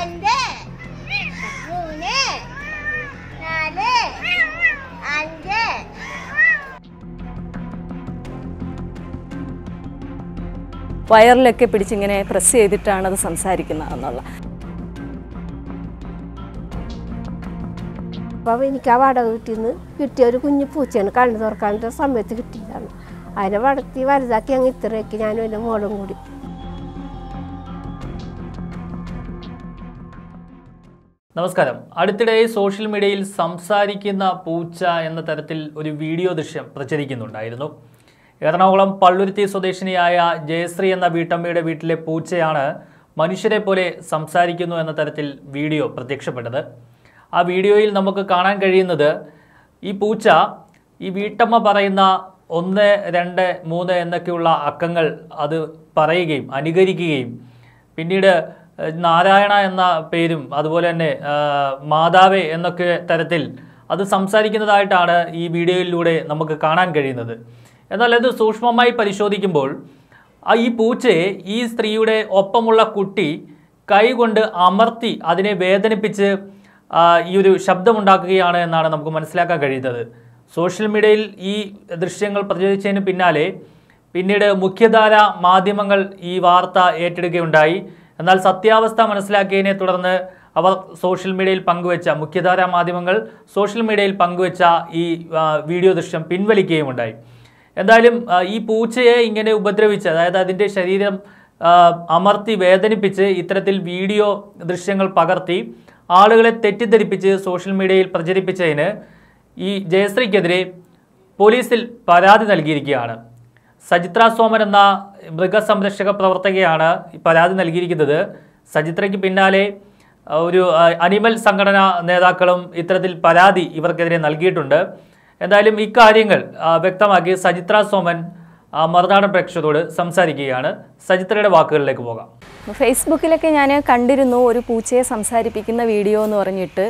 വയറിലൊക്കെ പിടിച്ചിങ്ങനെ press ചെയ്തിട്ടാണ് അത് സംസാരിക്കുന്നതെന്നുള്ള. അപ്പോൾ എനിക്ക് ആ വാടക വീട്ടിൽ നിന്ന് കിട്ടിയ ഒരു കുഞ്ഞു പൂച്ചയാണ്, കണ്ണു തുറക്കാനുള്ള സമയത്ത് കിട്ടിയതാണ്. അതിനെ വളർത്തി വലുതാക്കി അങ്ങ് ഇത്രയൊക്കെ ഞാനും എൻ്റെ മോളും കൂടി. നമസ്കാരം. അടുത്തിടെ സോഷ്യൽ മീഡിയയിൽ സംസാരിക്കുന്ന പൂച്ച എന്ന തരത്തിൽ ഒരു വീഡിയോ ദൃശ്യം പ്രചരിക്കുന്നുണ്ടായിരുന്നു. എറണാകുളം പള്ളുരുത്തി സ്വദേശിനിയായ ജയശ്രീ എന്ന വീട്ടമ്മയുടെ വീട്ടിലെ പൂച്ചയാണ് മനുഷ്യരെ പോലെ സംസാരിക്കുന്നു എന്ന തരത്തിൽ വീഡിയോ പ്രത്യക്ഷപ്പെട്ടത്. ആ വീഡിയോയിൽ നമുക്ക് കാണാൻ കഴിയുന്നത് ഈ പൂച്ച ഈ വീട്ടമ്മ പറയുന്ന 1, 2, 3 എന്നൊക്കെയുള്ള അക്കങ്ങൾ അത് പറയുകയും അനുകരിക്കുകയും പിന്നീട് നാരായണ എന്ന പേരും അതുപോലെ തന്നെ മാതാവേ എന്നൊക്കെ തരത്തിൽ അത് സംസാരിക്കുന്നതായിട്ടാണ് ഈ വീഡിയോയിലൂടെ നമുക്ക് കാണാൻ കഴിയുന്നത്. എന്നാൽ അത് സൂക്ഷ്മമായി പരിശോധിക്കുമ്പോൾ ഈ പൂച്ചയെ ഈ സ്ത്രീയുടെ ഒപ്പമുള്ള കുട്ടി കൈകൊണ്ട് അമർത്തി അതിനെ വേദനിപ്പിച്ച് ഈ ഒരു ശബ്ദമുണ്ടാക്കുകയാണ് എന്നാണ് നമുക്ക് മനസ്സിലാക്കാൻ കഴിയുന്നത്. സോഷ്യൽ മീഡിയയിൽ ഈ ദൃശ്യങ്ങൾ പ്രചരിച്ചതിന് പിന്നീട് മുഖ്യധാര മാധ്യമങ്ങൾ ഈ വാർത്ത ഏറ്റെടുക്കുകയുണ്ടായി. എന്നാൽ സത്യാവസ്ഥ മനസ്സിലാക്കിയതിനെ തുടർന്ന് അവർ സോഷ്യൽ മീഡിയയിൽ പങ്കുവെച്ച മുഖ്യധാര മാധ്യമങ്ങൾ സോഷ്യൽ മീഡിയയിൽ പങ്കുവെച്ച ഈ വീഡിയോ ദൃശ്യം പിൻവലിക്കുകയുമുണ്ടായി. എന്തായാലും ഈ പൂച്ചയെ ഇങ്ങനെ ഉപദ്രവിച്ച്, അതായത് അതിൻ്റെ ശരീരം അമർത്തി വേദനിപ്പിച്ച് ഇത്തരത്തിൽ വീഡിയോ ദൃശ്യങ്ങൾ പകർത്തി ആളുകളെ തെറ്റിദ്ധരിപ്പിച്ച് സോഷ്യൽ മീഡിയയിൽ പ്രചരിപ്പിച്ചതിന് ഈ ജയശ്രീക്കെതിരെ പോലീസിൽ പരാതി നൽകിയിരിക്കുകയാണ്. സജിത്ര സോമൻ എന്ന മൃഗസംരക്ഷക പ്രവർത്തകയാണ് പരാതി നൽകിയിരിക്കുന്നത്. സജിത്രയ്ക്ക് പിന്നാലെ ഒരു അനിമൽ സംഘടനാ നേതാക്കളും ഇത്തരത്തിൽ പരാതി ഇവർക്കെതിരെ നൽകിയിട്ടുണ്ട്. എന്തായാലും ഇക്കാര്യങ്ങൾ വ്യക്തമാക്കി സജിത്ര സോമൻ മറുനാടൻ പ്രേക്ഷകരോട് സംസാരിക്കുകയാണ്. സജിത്രയുടെ വാക്കുകളിലേക്ക് പോകാം. ഫേസ്ബുക്കിലൊക്കെ ഞാൻ കണ്ടിരുന്നു ഒരു പൂച്ചയെ സംസാരിപ്പിക്കുന്ന വീഡിയോ എന്ന് പറഞ്ഞിട്ട്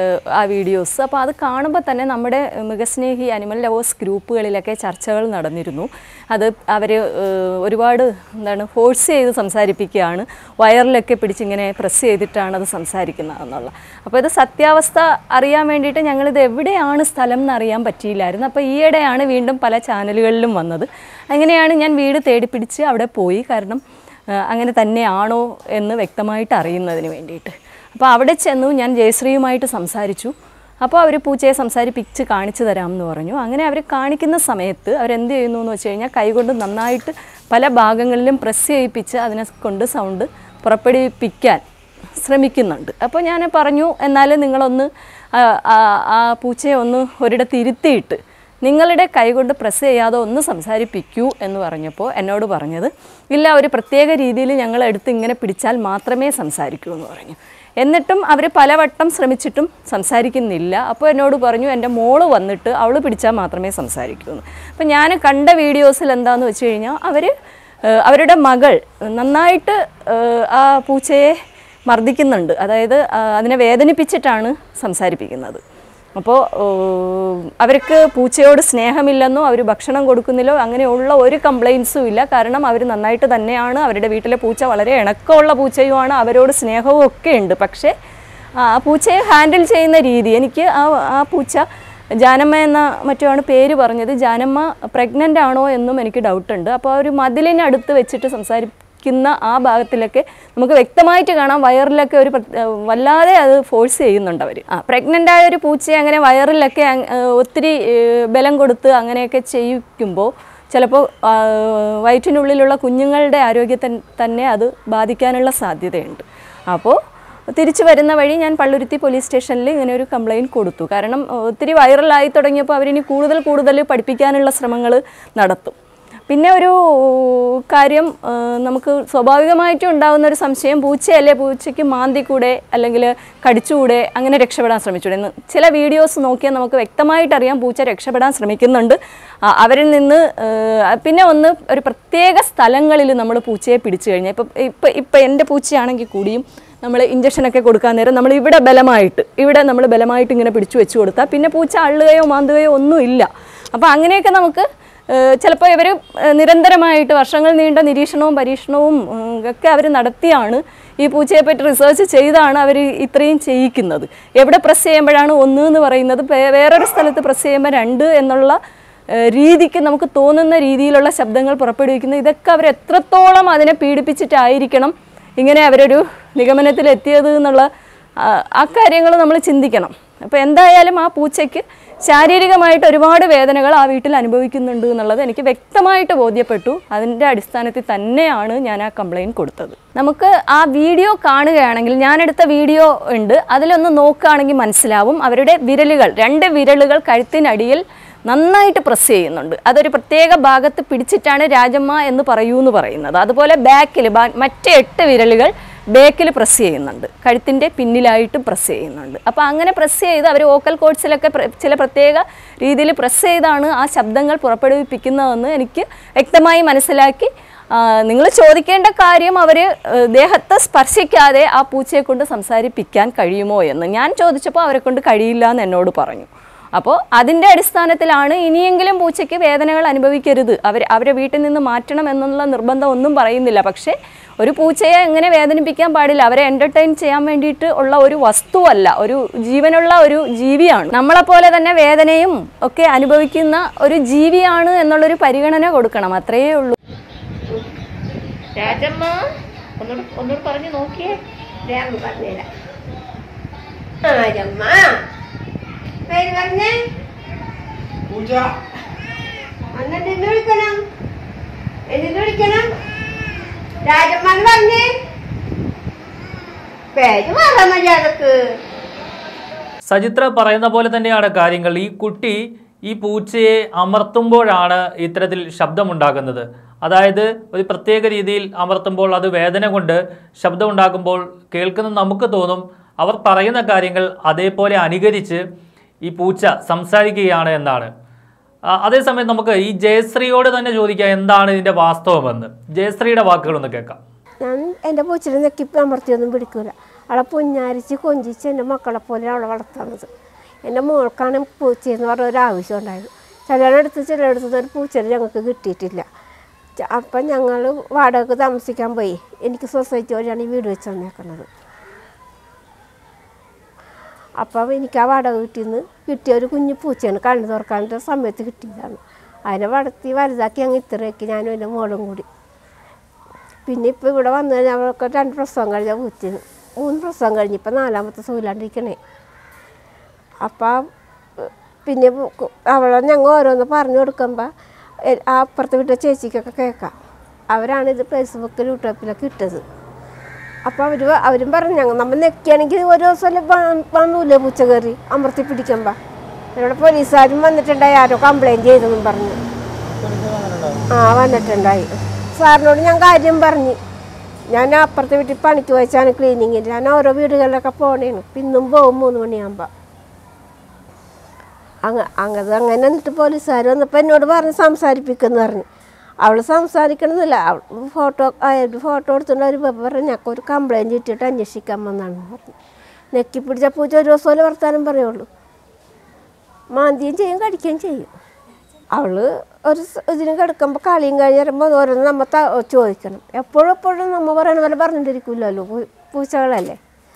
ആ വീഡിയോസ്. അപ്പോൾ അത് കാണുമ്പോൾ തന്നെ നമ്മുടെ മൃഗസ്നേഹി അനിമൽ ലവേഴ്സ് ഗ്രൂപ്പുകളിലൊക്കെ ചർച്ചകൾ നടന്നിരുന്നു. അത് അവർ ഒരുപാട് ഫോഴ്സ് ചെയ്ത് സംസാരിപ്പിക്കുകയാണ്, വയറിലൊക്കെ പിടിച്ചിങ്ങനെ പ്രസ് ചെയ്തിട്ടാണ് അത് സംസാരിക്കുന്നതെന്നുള്ള. അപ്പോൾ ഇത് സത്യാവസ്ഥ അറിയാൻ വേണ്ടിയിട്ട് ഞങ്ങളിത് എവിടെയാണ് സ്ഥലം എന്നറിയാൻ പറ്റിയില്ലായിരുന്നു. അപ്പോൾ ഈയിടെയാണ് വീണ്ടും പല ചാനലുകളിലും വന്നത്. അങ്ങനെയാണ് ഞാൻ വീട് തേടിപ്പിടിച്ച് അവിടെ പോയി. കാരണം അങ്ങനെ തന്നെയാണോ എന്ന് വ്യക്തമായിട്ട് അറിയുന്നതിന് വേണ്ടിയിട്ട്. അപ്പോൾ അവിടെ ചെന്നു ഞാൻ ജയശ്രീയുമായിട്ട് സംസാരിച്ചു. അപ്പോൾ അവർ പൂച്ചയെ സംസാരിപ്പിച്ച് കാണിച്ചു തരാമെന്ന് പറഞ്ഞു. അങ്ങനെ അവർ കാണിക്കുന്ന സമയത്ത് അവരെന്ത് ചെയ്യുന്നു എന്ന് വെച്ച് കഴിഞ്ഞാൽ കൈകൊണ്ട് നന്നായിട്ട് പല ഭാഗങ്ങളിലും പ്രസ് ചെയ്യിപ്പിച്ച് അതിനെ കൊണ്ട് സൗണ്ട് പുറപ്പെടുവിപ്പിക്കാൻ ശ്രമിക്കുന്നുണ്ട്. അപ്പോൾ ഞാൻ പറഞ്ഞു, എന്നാൽ നിങ്ങളൊന്ന് ആ പൂച്ചയെ ഒന്ന് ഒരിടത്ത് ഇരുത്തിയിട്ട് നിങ്ങളുടെ കൈകൊണ്ട് പ്രസ് ചെയ്യാതെ ഒന്ന് സംസാരിപ്പിക്കൂ എന്ന് പറഞ്ഞപ്പോൾ എന്നോട് പറഞ്ഞത്, ഇല്ല, ഒരു പ്രത്യേക രീതിയിൽ ഞങ്ങളെടുത്ത് ഇങ്ങനെ പിടിച്ചാൽ മാത്രമേ സംസാരിക്കൂ എന്ന് പറഞ്ഞു. എന്നിട്ടും അവർ പലവട്ടം ശ്രമിച്ചിട്ടും സംസാരിക്കുന്നില്ല. അപ്പോൾ എന്നോട് പറഞ്ഞു, എൻ്റെ മോള് വന്നിട്ട് അവൾ പിടിച്ചാൽ മാത്രമേ സംസാരിക്കൂ എന്ന്. അപ്പം ഞാൻ കണ്ട വീഡിയോസിൽ എന്താണെന്ന് വെച്ച് കഴിഞ്ഞാൽ അവരുടെ മകൾ നന്നായിട്ട് ആ പൂച്ചയെ മർദ്ദിക്കുന്നുണ്ട്. അതായത് അതിനെ വേദനിപ്പിച്ചിട്ടാണ് സംസാരിപ്പിക്കുന്നത്. അപ്പോൾ അവർക്ക് പൂച്ചയോട് സ്നേഹമില്ലെന്നോ അവർ ഭക്ഷണം കൊടുക്കുന്നില്ലോ അങ്ങനെയുള്ള ഒരു കംപ്ലയിൻസും ഇല്ല. കാരണം അവർ നന്നായിട്ട് തന്നെയാണ്, അവരുടെ വീട്ടിലെ പൂച്ച വളരെ ഇണക്കമുള്ള പൂച്ചയുമാണ്, അവരോട് സ്നേഹവും ഒക്കെ ഉണ്ട്. പക്ഷേ ആ പൂച്ചയെ ഹാൻഡിൽ ചെയ്യുന്ന രീതി, എനിക്ക് ആ പൂച്ച ജാനമ്മ എന്ന മറ്റുമാണ് പേര് പറഞ്ഞത്. ജാനമ്മ പ്രഗ്നൻ്റ് ആണോ എന്നും എനിക്ക് ഡൗട്ടുണ്ട്. അപ്പോൾ ഒരു മതിലിനടുത്ത് വെച്ചിട്ട് സംസാരിക്കുന്ന ആ ഭാഗത്തിലൊക്കെ നമുക്ക് വ്യക്തമായിട്ട് കാണാം, വയറിലൊക്കെ ഒരു വല്ലാതെ അത് ഫോഴ്സ് ചെയ്യുന്നുണ്ട് അവർ. പ്രഗ്നൻ്റ് ആയ ഒരു പൂച്ചയെ അങ്ങനെ വയറിലൊക്കെ ഒത്തിരി ബലം കൊടുത്ത് അങ്ങനെയൊക്കെ ചെയ്യിക്കുമ്പോൾ ചിലപ്പോൾ വയറ്റിനുള്ളിലുള്ള കുഞ്ഞുങ്ങളുടെ ആരോഗ്യത്തെ തന്നെ അത് ബാധിക്കാനുള്ള സാധ്യതയുണ്ട്. അപ്പോൾ തിരിച്ചു വരുന്ന വഴി ഞാൻ പള്ളുരുത്തി പോലീസ് സ്റ്റേഷനിൽ ഇങ്ങനെ ഒരു കംപ്ലയിൻറ്റ് കൊടുത്തു. കാരണം ഒത്തിരി വൈറലായി തുടങ്ങിയപ്പോൾ അവരിനി കൂടുതൽ പഠിപ്പിക്കാനുള്ള ശ്രമങ്ങൾ നടത്തും. പിന്നെ ഒരു കാര്യം, നമുക്ക് സ്വാഭാവികമായിട്ടും ഉണ്ടാകുന്ന ഒരു സംശയം, പൂച്ചയല്ലേ, പൂച്ചയ്ക്ക് മാന്തിക്കൂടെ അല്ലെങ്കിൽ കടിച്ചുകൂടെ, അങ്ങനെ രക്ഷപ്പെടാൻ ശ്രമിച്ചൂടെ എന്ന്. ചില വീഡിയോസ് നോക്കിയാൽ നമുക്ക് വ്യക്തമായിട്ടറിയാം പൂച്ച രക്ഷപ്പെടാൻ ശ്രമിക്കുന്നുണ്ട്. അവരിൽ നിന്ന് പിന്നെ ഒരു പ്രത്യേക സ്ഥലങ്ങളിൽ നമ്മൾ പൂച്ചയെ പിടിച്ചു കഴിഞ്ഞാൽ, ഇപ്പം എൻ്റെ പൂച്ചയാണെങ്കിൽ കൂടിയും നമ്മൾ ഇഞ്ചക്ഷനൊക്കെ കൊടുക്കാൻ നേരം നമ്മൾ ഇവിടെ നമ്മൾ ബലമായിട്ട് ഇങ്ങനെ പിടിച്ചു വെച്ച് കൊടുത്താൽ പിന്നെ പൂച്ച അള്ളുകയോ മാന്തുകയോ ഒന്നുമില്ല. അപ്പോൾ അങ്ങനെയൊക്കെ നമുക്ക് ചിലപ്പോൾ ഇവർ നിരന്തരമായിട്ട് വർഷങ്ങൾ നീണ്ട നിരീക്ഷണവും പരീക്ഷണവും ഒക്കെ അവർ നടത്തിയാണ് ഈ പൂച്ചയെ പറ്റി റിസർച്ച് ചെയ്താണ് അവർ ഇത്രയും ചെയ്യിക്കുന്നത്. എവിടെ പ്രസ് ചെയ്യുമ്പോഴാണ് 1 എന്ന് പറയുന്നത്, വേറൊരു സ്ഥലത്ത് പ്രസ് ചെയ്യുമ്പോൾ 2 എന്നുള്ള രീതിക്ക് നമുക്ക് തോന്നുന്ന രീതിയിലുള്ള ശബ്ദങ്ങൾ പുറപ്പെടുവിക്കുന്നത്. ഇതൊക്കെ അവർ എത്രത്തോളം അതിനെ പീഡിപ്പിച്ചിട്ടായിരിക്കണം ഇങ്ങനെ അവരൊരു നിഗമനത്തിലെത്തിയത് എന്നുള്ള ആ കാര്യങ്ങൾ നമ്മൾ ചിന്തിക്കണം. അപ്പോൾ എന്തായാലും ആ പൂച്ചയ്ക്ക് ശാരീരികമായിട്ട് ഒരുപാട് വേദനകൾ ആ വീട്ടിൽ അനുഭവിക്കുന്നുണ്ട് എന്നുള്ളത് എനിക്ക് വ്യക്തമായിട്ട് ബോധ്യപ്പെട്ടു. അതിൻ്റെ അടിസ്ഥാനത്തിൽ തന്നെയാണ് ഞാൻ ആ കംപ്ലയിൻറ്റ് കൊടുത്തത്. നമുക്ക് ആ വീഡിയോ കാണുകയാണെങ്കിൽ, ഞാനെടുത്ത വീഡിയോ ഉണ്ട്, അതിലൊന്ന് നോക്കുകയാണെങ്കിൽ മനസ്സിലാവും. അവരുടെ വിരലുകൾ, 2 വിരലുകൾ കഴുത്തിനടിയിൽ നന്നായിട്ട് പ്രസ് ചെയ്യുന്നുണ്ട്. അതൊരു പ്രത്യേക ഭാഗത്ത് പിടിച്ചിട്ടാണ് രാജമ്മ എന്ന് പറയുന്നത്. അതുപോലെ ബാക്കിൽ മറ്റേ 8 വിരലുകൾ ബാക്കിൽ പ്രസ് ചെയ്യുന്നുണ്ട്, കഴുത്തിൻ്റെ പിന്നിലായിട്ട് പ്രസ് ചെയ്യുന്നുണ്ട്. അപ്പോൾ അങ്ങനെ പ്രസ് ചെയ്ത് അവർ വോക്കൽ കോഡ്സിലൊക്കെ ചില പ്രത്യേക രീതിയിൽ പ്രസ് ചെയ്താണ് ആ ശബ്ദങ്ങൾ പുറപ്പെടുവിപ്പിക്കുന്നതെന്ന് എനിക്ക് വ്യക്തമായി മനസ്സിലാക്കി. നിങ്ങൾ ചോദിക്കേണ്ട കാര്യം, അവർ ദേഹത്തെ സ്പർശിക്കാതെ ആ പൂച്ചയെ കൊണ്ട് സംസാരിപ്പിക്കാൻ കഴിയുമോ എന്ന് ഞാൻ ചോദിച്ചപ്പോൾ അവരെ കൊണ്ട് കഴിയില്ല എന്ന് എന്നോട് പറഞ്ഞു. അപ്പോൾ അതിൻ്റെ അടിസ്ഥാനത്തിലാണ് ഇനിയെങ്കിലും പൂച്ചയ്ക്ക് വേദനകൾ അനുഭവിക്കരുത്, അവരെ വീട്ടിൽ നിന്ന് മാറ്റണം എന്നുള്ള നിർബന്ധം ഒന്നും പറയുന്നില്ല. പക്ഷേ ഒരു പൂച്ചയെ എങ്ങനെ വേദനിപ്പിക്കാൻ പാടില്ല, അവരെ എൻ്റർടൈൻ ചെയ്യാൻ വേണ്ടിയിട്ട് ഉള്ള ഒരു വസ്തുവല്ല, ഒരു ജീവനുള്ള ഒരു ജീവിയാണ്. നമ്മളെപ്പോലെ തന്നെ വേദനയും ഒക്കെ അനുഭവിക്കുന്ന ഒരു ജീവിയാണ് എന്നുള്ളൊരു പരിഗണന കൊടുക്കണം, അത്രയേ ഉള്ളൂ. രാജമ്മ ഒന്നുകൂടെ പറഞ്ഞു നോക്കിയേ. പറഞ്ഞുതരാം. രാജമ്മ പേര് പറഞ്ഞേ. എന്നിട്ട് എന്ന് വിളിക്കണം, എന്നിട്ട് വിളിക്കണം. രാജമ്മ പറഞ്ഞേ പേര് പറയാൻ മര്യാദക്ക്. സജിത്ര പറയുന്ന പോലെ തന്നെയാണ് കാര്യങ്ങൾ. ഈ കുട്ടി ഈ പൂച്ചയെ അമർത്തുമ്പോഴാണ് ഇത്തരത്തിൽ ശബ്ദമുണ്ടാകുന്നത്. അതായത് ഒരു പ്രത്യേക രീതിയിൽ അമർത്തുമ്പോൾ അത് വേദന കൊണ്ട് ശബ്ദമുണ്ടാക്കുമ്പോൾ കേൾക്കുന്ന നമുക്ക് തോന്നും അവർ പറയുന്ന കാര്യങ്ങൾ അതേപോലെ അനുകരിച്ച് ഈ പൂച്ച സംസാരിക്കുകയാണ് എന്നാണ്. അതേസമയം നമുക്ക് ഈ ജയശ്രീയോട് തന്നെ ചോദിക്കാം എന്താണ് ഇതിൻ്റെ വാസ്തവമെന്ന്. ജയശ്രീയുടെ വാക്കുകളൊന്ന് കേൾക്കാം. ഞാൻ എൻ്റെ പൂച്ചനെ നെക്കിപ്പ് അമർത്തിയൊന്നും പിടിക്കൂല. അവളെ പൊഞ്ഞാരിച്ച് കൊഞ്ചിച്ച് എൻ്റെ മക്കളെ പോലെ അവളെ വളർത്തുന്നത്. എൻ്റെ മോൾക്കാണ് പൂച്ചയെന്ന് പറഞ്ഞ ഒരു ആവശ്യം ഉണ്ടായത്. ചിലയിടത്ത് ഒരു പൂച്ചനെ ഞങ്ങൾക്ക് കിട്ടിയിട്ടില്ല. അപ്പം ഞങ്ങൾ വാടകയ്ക്ക് താമസിക്കാൻ പോയി. എനിക്ക് സൊസൈറ്റി വഴിയാണ് ഈ വീട് വെച്ച് തന്നേക്കുന്നത്. അപ്പം എനിക്ക് ആ വാടക വീട്ടിൽ നിന്ന് കിട്ടിയ ഒരു കുഞ്ഞു പൂച്ചയാണ്, കണ്ണു തുറക്കാനുള്ള സമയത്ത് കിട്ടിയതാണ്. അതിനെ വളർത്തി വലുതാക്കി അങ്ങ് ഇത്രയൊക്കെ ഞാനും എൻ്റെ മോളും കൂടി. പിന്നെ ഇപ്പോൾ ഇവിടെ വന്നു കഴിഞ്ഞാൽ അവൾക്ക് 2 പ്രസവം കഴിഞ്ഞ പൂച്ചന് 3 പ്രസവം കഴിഞ്ഞ് ഇപ്പം 4ാമത്തെ സൂലാണ്ടിരിക്കണേ. അപ്പം പിന്നെ അവളെ ഞങ്ങൾ ഓരോന്ന് പറഞ്ഞു കൊടുക്കുമ്പോൾ ആ അപ്പുറത്ത് വിട്ട ചേച്ചിക്കൊക്കെ കേൾക്കാം. അവരാണ് ഇത് ഫേസ്ബുക്കിൽ യൂട്യൂബിലൊക്കെ ഇട്ടത്. അപ്പോൾ അവരും പറഞ്ഞു ഞങ്ങൾ നമ്മൾ നെക്കിയാണെങ്കിൽ ഒരു ദിവസം വന്നൂല്ലേ പൂച്ച കയറി അമർത്തി പിടിക്കുമ്പോൾ. ഇവിടെ പോലീസുകാരും വന്നിട്ടുണ്ടായി, ആരോ കംപ്ലയിൻറ്റ് ചെയ്തെന്നും പറഞ്ഞു. വന്നിട്ടുണ്ടായി. സാറിനോട് ഞാൻ കാര്യം പറഞ്ഞു. ഞാൻ അപ്പുറത്തെ വീട്ടിൽ പണിക്ക് വെച്ചാണ് ക്ലീനിങ്ങിന്. ഞാൻ ഓരോ വീടുകളിലൊക്കെ പോണേണ്, പിന്നും പോകും 3 മണിയാകുമ്പോൾ. അങ്ങനെ എന്നിട്ട് പോലീസുകാർ വന്നപ്പോൾ എന്നോട് പറഞ്ഞ് സംസാരിപ്പിക്കുമെന്ന് പറഞ്ഞു. അവൾ സംസാരിക്കണമെന്നില്ല, അവൾ ഫോട്ടോ എടുത്തുകൊണ്ട് ഒരു പറഞ്ഞു ഞങ്ങൾക്ക് ഒരു കംപ്ലയിൻറ്റ് ഇട്ടിട്ട് അന്വേഷിക്കാൻ വന്നാണെന്ന് പറഞ്ഞു. നെക്കി പിടിച്ച പൂച്ച ഒരു ദിവസം വർത്താനം പറയുള്ളൂ. മാന്തിയും ചെയ്യും, കടിക്കുകയും ചെയ്യും. അവൾ ഒരു ഇതിന് കിടക്കുമ്പോൾ കളിയും കഴിഞ്ഞ് വരുമ്പോൾ ഓരോന്ന് നമ്മൾ ചോദിക്കണം. എപ്പോഴും നമ്മൾ പറയണ പോലെ പറഞ്ഞിട്ടിരിക്കില്ലല്ലോ, പൂച്ചകളല്ലേ.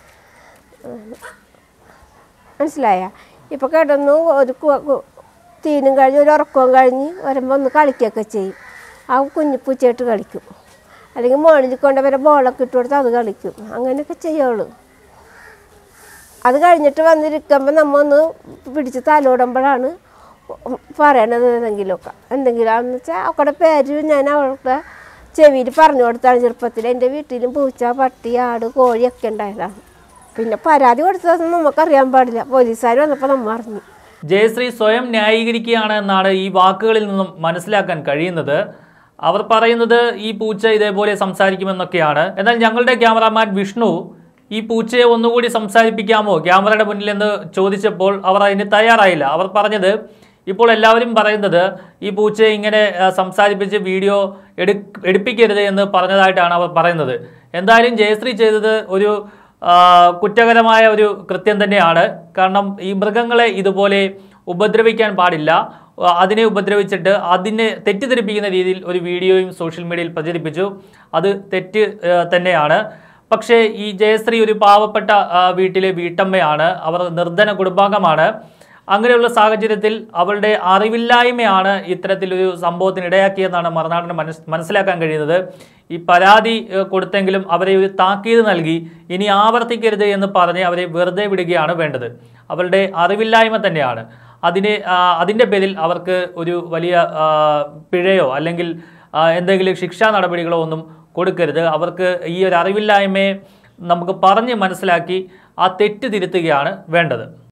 മനസ്സിലായ? ഇപ്പോൾ കിടന്നു ഒരു തീനും കഴിഞ്ഞ് ഒരു ഉറക്കവും കഴിഞ്ഞ് വരുമ്പോൾ ഒന്ന് കളിക്കുകയൊക്കെ ചെയ്യും. ആ കുഞ്ഞു പൂച്ചയായിട്ട് കളിക്കും. അല്ലെങ്കിൽ മോണിൽ കൊണ്ടുവരെ ബോളൊക്കെ ഇട്ട് കൊടുത്ത് അത് കളിക്കും. അങ്ങനെയൊക്കെ ചെയ്യുള്ളൂ. അത് കഴിഞ്ഞിട്ട് വന്നിരിക്കുമ്പോൾ നമ്മൾ ഒന്ന് പിടിച്ച് തലോടുമ്പോഴാണ് പറയണത് എന്തെങ്കിലുമാണെന്ന് വെച്ചാൽ അവളുടെ പേര് ഞാൻ അവളുടെ ചെവിയിൽ പറഞ്ഞു കൊടുത്താണ് ചെറുപ്പത്തിൽ. എൻ്റെ വീട്ടിലും പൂച്ച, പട്ടി, ആട്, കോഴിയൊക്കെ ഉണ്ടായതാണ്. പിന്നെ പരാതി കൊടുത്തതൊന്നും നമുക്കറിയാൻ പാടില്ല. പോലീസുകാർ വന്നപ്പോൾ നമ്മൾ അറിഞ്ഞു. ജയശ്രീ സ്വയം ന്യായീകരിക്കുകയാണ് എന്നാണ് ഈ വാക്കുകളിൽ നിന്നും മനസ്സിലാക്കാൻ കഴിയുന്നത്. അവർ പറയുന്നത് ഈ പൂച്ച ഇതേപോലെ സംസാരിക്കുമെന്നൊക്കെയാണ്. എന്നാൽ ഞങ്ങളുടെ ക്യാമറാമാൻ വിഷ്ണു ഈ പൂച്ചയെ ഒന്നുകൂടി സംസാരിപ്പിക്കാമോ ക്യാമറയുടെ മുന്നിൽ എന്ന് ചോദിച്ചപ്പോൾ അവർ അതിന് തയ്യാറായില്ല. അവർ പറഞ്ഞത് ഇപ്പോൾ എല്ലാവരും പറയുന്നത് ഈ പൂച്ചയെ ഇങ്ങനെ സംസാരിപ്പിച്ച് വീഡിയോ എടുപ്പിക്കരുത് എന്ന് പറഞ്ഞതായിട്ടാണ് അവർ പറയുന്നത്. എന്തായാലും ജയശ്രീ ചെയ്തത് ഒരു കുറ്റകരമായ ഒരു കൃത്യം തന്നെയാണ്. കാരണം ഈ മൃഗങ്ങളെ ഇതുപോലെ ഉപദ്രവിക്കാൻ പാടില്ല. അതിനെ ഉപദ്രവിച്ചിട്ട് അതിനെ തെറ്റിദ്ധരിപ്പിക്കുന്ന രീതിയിൽ ഒരു വീഡിയോയും സോഷ്യൽ മീഡിയയിൽ പ്രചരിപ്പിച്ചു. അത് തെറ്റ് തന്നെയാണ്. പക്ഷേ ഈ ജയശ്രീ ഒരു പാവപ്പെട്ട വീട്ടിലെ വീട്ടമ്മയാണ്, അവർ നിർധന കുടുംബാംഗമാണ്. അങ്ങനെയുള്ള സാഹചര്യത്തിൽ അവളുടെ അറിവില്ലായ്മയാണ് ഇത്തരത്തിലൊരു സംഭവത്തിന് ഇടയാക്കിയെന്നാണ് മറുനാടിന് മനസ്സിലാക്കാൻ കഴിയുന്നത്. ഈ പരാതി കൊടുത്തെങ്കിലും അവരെ ഒരു താക്കീത് നൽകി ഇനി ആവർത്തിക്കരുത് എന്ന് പറഞ്ഞ് അവരെ വെറുതെ വിടുകയാണ് വേണ്ടത്. അവളുടെ അറിവില്ലായ്മ തന്നെയാണ്. അതിൻ്റെ പേരിൽ അവർക്ക് ഒരു വലിയ പിഴയോ അല്ലെങ്കിൽ എന്തെങ്കിലും ശിക്ഷാ നടപടികളോ ഒന്നും കൊടുക്കരുത്. അവർക്ക് ഈ ഒരു അറിവില്ലായ്മയെ നമുക്ക് പറഞ്ഞ് മനസ്സിലാക്കി ആ തെറ്റ് തിരുത്തുകയാണ് വേണ്ടത്.